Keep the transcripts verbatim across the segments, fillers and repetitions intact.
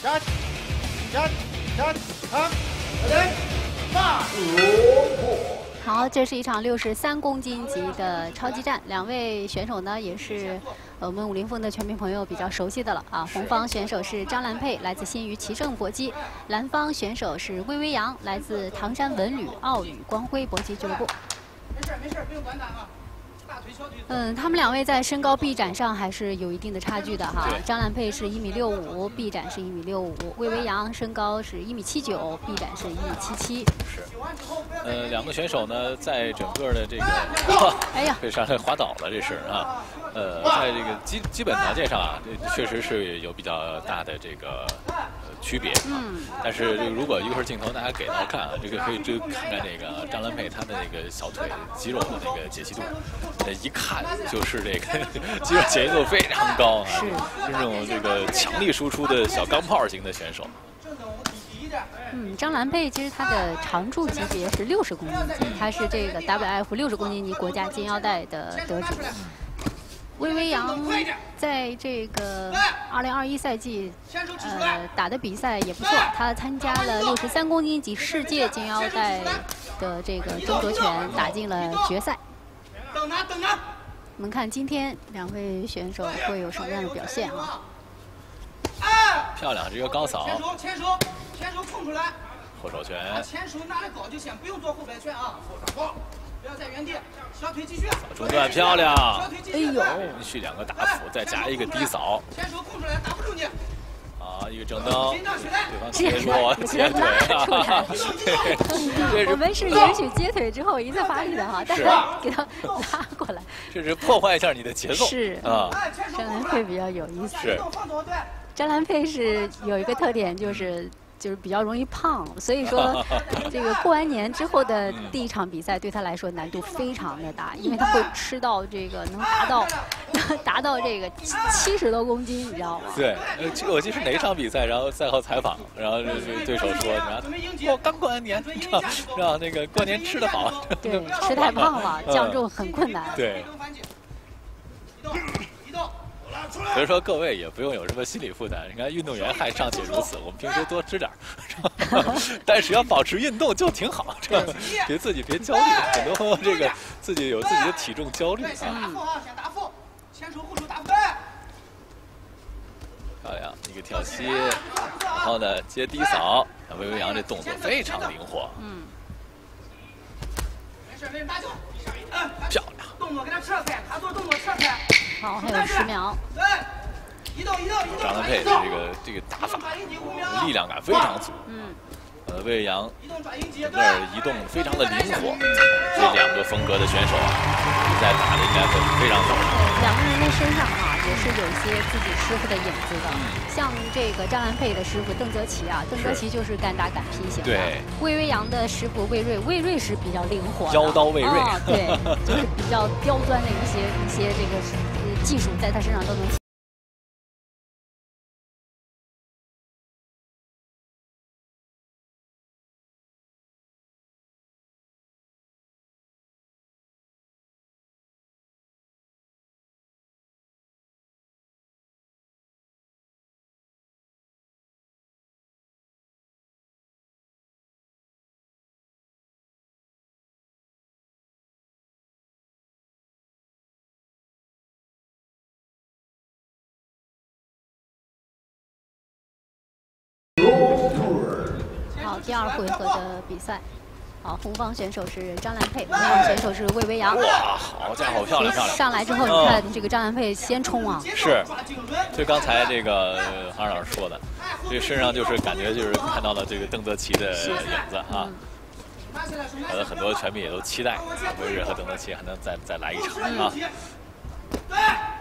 站站站好，人发。 好，这是一场六十三公斤级的超级战，两位选手呢也是我们武林风的全民朋友比较熟悉的了啊。红方选手是张兰佩，来自新余奇正搏击；蓝方选手是魏微阳，来自唐山文旅奥旅光辉搏击俱乐部。 没事没事，不用短打啊。 嗯，他们两位在身高臂展上还是有一定的差距的哈。张兰佩是一米六五，臂展是一米六五；魏微阳身高是一米七九，臂展是一米七七。 是，呃，两个选手呢，在整个的这个， 哎呀， 被上来滑倒了，这是啊，呃，在这个基基本条件上啊，这确实是有比较大的这个呃区别。嗯。但是这个如果一会儿镜头大家给到看啊，这个可以就看看这个张兰佩她的那个小腿肌肉的那个解析度。 呃，一看就是这个肌肉解析度非常高啊，是是这种这个强力输出的小钢炮型的选手。 嗯，张兰佩其实她的常驻级别是六十公斤级，她是这个 W F 六十公斤级国家金腰带的得主。魏微阳在这个二零二一赛季呃打的比赛也不错，他参加了六十三公斤级世界金腰带的这个争夺权，打进了决赛。 等拿等拿， 我们看今天两位选手会有什么样的表现啊？ 漂亮，这个高扫。 前手前手前手空出来。 后手拳。 前手拿得高就行，不用做后摆拳啊。不要在原地，小腿继续。 中段漂亮。 哎呦， 连续两个打斧，再加一个低扫。 前手空出来，打不住你。 啊，一个正蹬，对方接落接腿啊！ 我们是允许接腿之后一再发力的哈，但是给他拉过来， 这是破坏一下你的节奏。 是啊，张兰佩比较有意思。 是， 张兰佩是有一个特点，就是就是比较容易胖，所以说这个过完年之后的第一场比赛对他来说难度非常的大，因为他会吃到这个能达到。 达到这个七十多公斤，你知道吗？ 对，呃，我记得是哪一场比赛，然后赛后采访，然后这个对手说，然后我刚过完年，让让那个过年吃得好。 对，吃太胖了，降重很困难。 对。所以说各位也不用有什么心理负担，你看运动员还尚且如此，我们平时多吃点但是要保持运动就挺好，是吧？别自己别焦虑，很多朋友这个自己有自己的体重焦虑啊。 前手后手打漂亮，一个跳膝，然后呢接低扫，魏微阳这动作非常灵活。嗯。 没事没事，打球。 漂亮。 动作给他撤开，他做动作撤开。 好，还有十秒。 对，移动移动移动。 张兰佩这个这个打法，力量感非常足。嗯。呃，魏微阳整个移动非常的灵活，这两个风格的选手啊，比赛打的应该会非常好。 两个人的身上啊，也是有一些自己师傅的影子的。像这个张兰佩的师傅邓泽奇啊，邓泽奇就是敢打敢劈型的。对。魏微阳的师傅魏睿，魏睿是比较灵活的。 腰刀魏睿。 啊，对，就是比较刁钻的一些一些这个技术，在他身上都能。 好，第二回合的比赛，好，红方选手是张兰佩，蓝方选手是魏微阳。 哇，好家伙，漂亮漂亮！ 上来之后，你看这个张兰佩先冲啊。 是，就刚才这个韩老师说的，这身上就是感觉就是看到了这个邓泽奇的影子啊。可能很多拳迷也都期待魏睿和邓泽奇还能再再来一场啊。 对。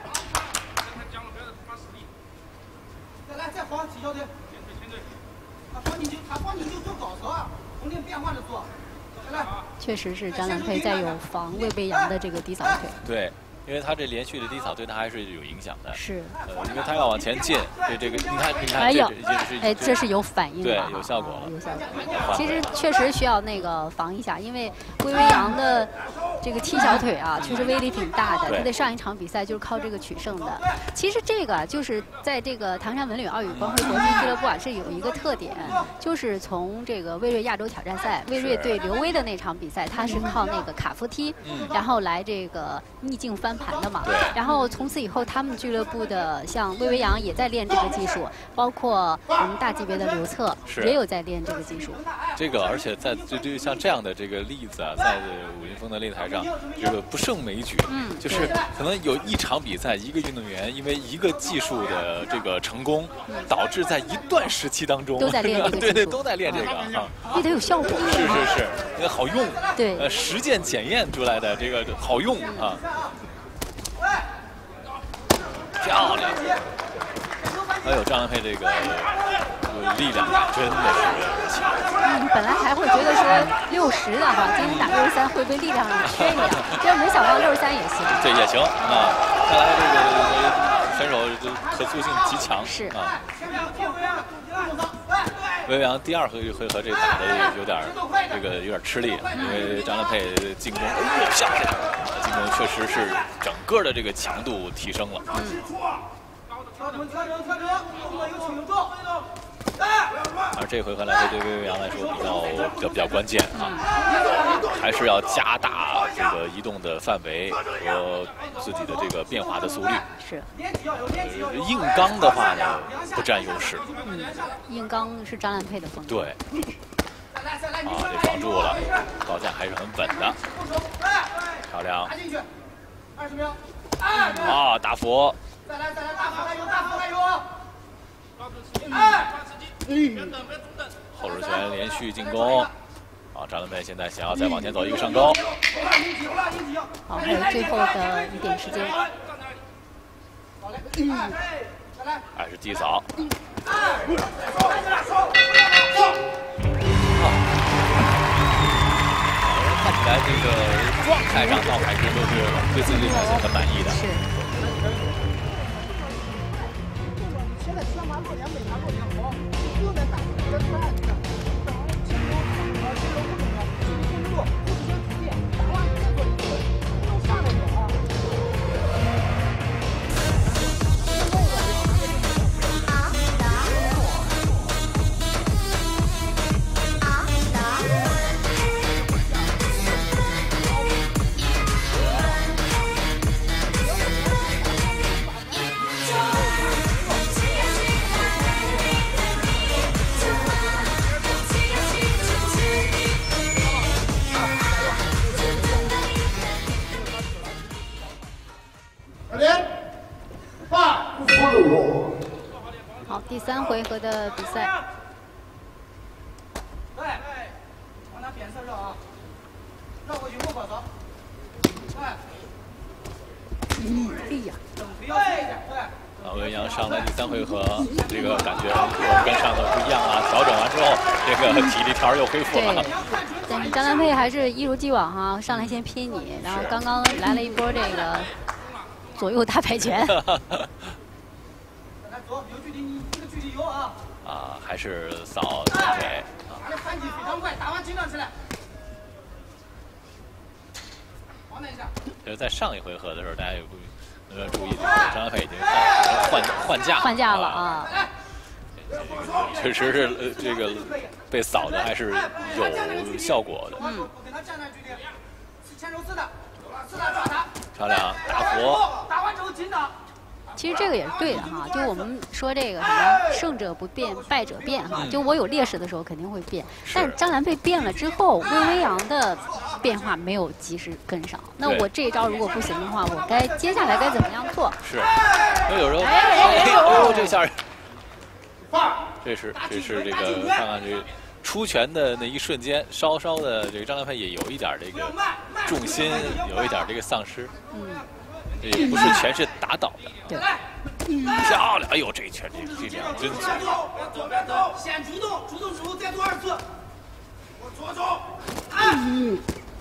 再来，再晃起小腿。 他晃你就他晃你就做高手啊，从零变化的做。来， 确实是张兰佩在有防魏微阳的这个低扫腿。 对，因为他这连续的低扫对他还是有影响的。 是。 呃，因为他要往前进，对这个你看你看， 哎呦， 这哎，这是有反应的， 对，有效果了， 有效果。其实确实需要那个防一下，因为魏微阳的这个踢小腿啊，确实威力挺大的。 对他在上一场比赛就是靠这个取胜的。其实这个就是在这个唐山文旅奥羽光辉国际俱乐部啊，是有一个特点，就是从这个魏睿亚洲挑战赛，魏睿对刘威的那场比赛，他是靠那个卡夫踢， 嗯、 然后来这个逆境翻盘的嘛。 对。 然后从此以后，他们俱乐部的像魏维扬也在练这个技术，包括我们大级别的刘策也有在练这个技术。 这个而且在就就像这样的这个例子啊，在武林风的擂台上，这个不胜枚举。嗯，就是可能有一场比赛，一个运动员因为一个技术的这个成功，嗯、导致在一段时期当中都在练这个技术， 对对，都在练这个啊， 也得有效果。 是是是，因为好用。 对， 呃，实践检验出来的这个好用啊。漂亮！哎呦，张兰佩这个力量真的是强。 嗯，本来还会觉得说六十的哈，今天打六十三会不会力量缺一点？结果没想到六十三也行。 对，也行啊。看来这个选手可塑性极强。 是啊。魏维扬第二回回合这打的有点这个有点吃力，因为张兰佩进攻，哎呦漂亮！进攻确实是整个的这个强度提升了。 嗯。 而这回合来说，对魏维扬来说比较比较比较关键啊，还是要加大这个移动的范围和自己的这个变化的速率。 是。 呃，硬刚的话呢，不占优势。 嗯，硬刚是张兰佩的风格。 对。啊，这防住了，高架还是很稳的，漂亮。啊，大佛。 再来再来，大佛还有大佛还有。 后手拳连续进攻，啊，张兰佩现在想要再往前走一个上勾。 好，还有最后的一点时间。 嗯， 还是地扫。看起来这个状态上倒还是都是对自己表现很满意的。 是。 现在全马落点没他落点好，不用再打这出来。进攻啊，进攻不重要，进攻控制住，不只是主力，打完再做一次，不能上来就啊。 好，第三回合的比赛。 对，往那边侧绕啊，绕过去右手手。对。 嗯，哎呀。 不要轻一点，对。 啊，魏维扬上来第三回合，这个感觉跟上头不一样啊。调整完之后，这个体力条又恢复了。 但是张兰佩还是一如既往哈、啊，上来先拼你，然后刚刚来了一波这个左右大摆拳。 有距离，你这个距离有啊。 啊，还是扫前腿。 他的反击非常快，打完紧张起来。往那一下。 就是在上一回合的时候，大家有呃注意，张兰佩已经换换换架换架了啊。 确实是呃这个被扫的还是有效果的。 嗯。 漂亮，大佛。 打完之后紧张。 其实这个也是对的哈，就我们说这个什么胜者不变，败者变哈。就我有劣势的时候肯定会变，但是张兰佩变了之后，魏维扬的变化没有及时跟上。那我这一招如果不行的话，我该接下来该怎么样做？ 是，那有时候，哎呦，这下，这是这是这个看看这出拳的那一瞬间，稍稍的这个张兰佩也有一点这个重心，有一点这个丧失。 嗯。 也不是全是打倒的， 对， 漂亮！哎呦，这一拳这这两真准。 先主动，主动之后再做二次。我左手， 嗯，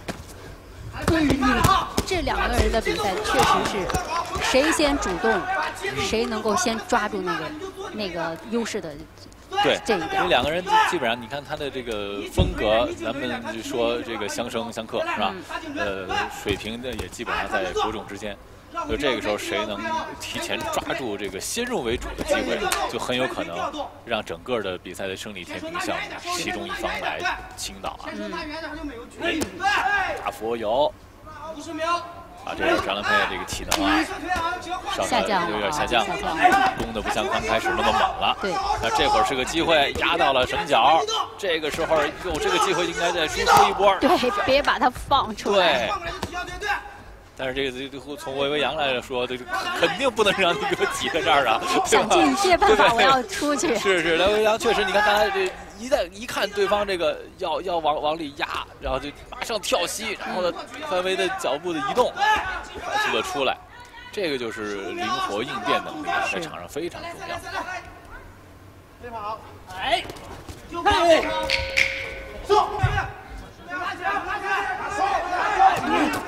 这两个人的比赛确实是谁先主动，谁能够先抓住那个那个优势的对这一点。 因为两个人基本上，你看他的这个风格，咱们就说这个相生相克是吧？呃，水平的也基本上在伯仲之间。就这个时候，谁能提前抓住这个先入为主的机会，就很有可能让整个的比赛的胜利天平向其中一方来倾倒啊！ 嗯， 大佛游。啊，这是张兰佩这个体能啊， 下降有点下降了，攻的不像刚开始那么猛了。 对， 那这会儿是个机会，压到了绳脚，这个时候有这个机会应该再输出一波。 对，别把它放出来。 对。但是这个从魏维扬来说，这肯定不能让你给我挤在这儿啊！ 想尽一切办法，我要出去。 是是，魏维扬确实，你看刚才这一旦一看对方这个要要往往里压，然后就马上跳膝，然后呢范围的脚步的移动，快速的出来，这个就是灵活应变能力，在场上非常重要。 飞跑，哎，嘿，走，拉起来，拉起来，手，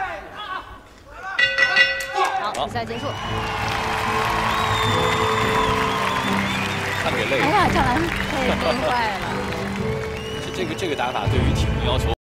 好，比赛结束。 看给累了。 哎呀，张兰佩累坏了。 这个这个打法对于体能要求。